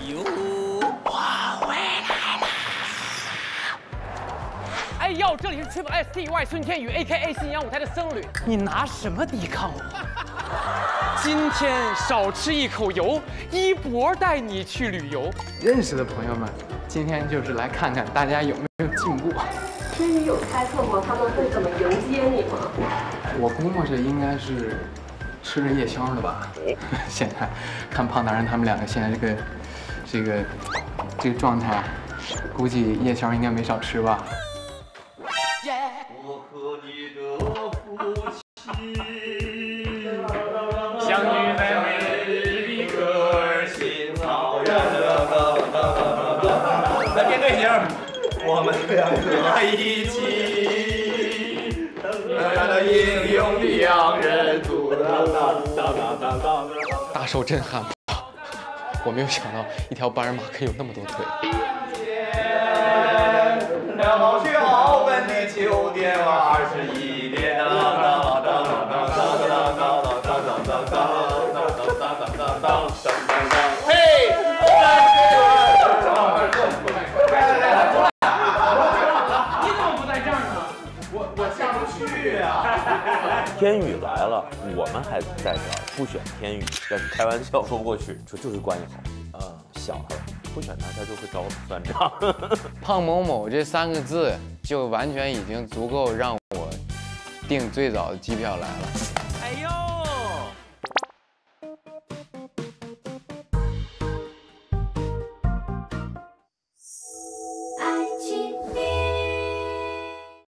哟，我回来啦！ 哎呦，这里是 Triple STY 孙天宇 AKA 信阳舞台的僧侣，你拿什么抵抗我？今天少吃一口油，一博带你去旅游。 认识的朋友们，今天就是来看看大家有没有进步。 至于有猜测过他们会怎么迎接你吗？ 我估摸着应该是吃着夜宵的吧。现在看胖达人他们两个现在这个状态，估计夜宵应该没少吃吧。 我和你的父亲相遇在美丽的格尔新草原。来编队形，我们两个一起，英勇的洋人族。 大受震撼，我没有想到一条斑马可以有那么多腿。 要去澳门的9点21点。嘿！ 你怎么不在这儿呢？ 我下不去啊！ 天宇来了，我们还在这儿，不选天宇，这是开玩笑说不过去，说就是关系好，想他，不选他，他就会找我算账。 胖某某这3个字就完全已经足够让我订最早的机票来了。 哎呦！